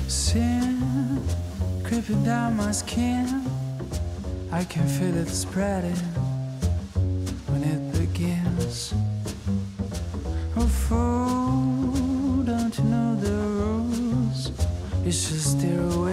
Sin creeping down my skin. I can feel it spreading when it begins. Oh fool, don't you know the rules? You should steer away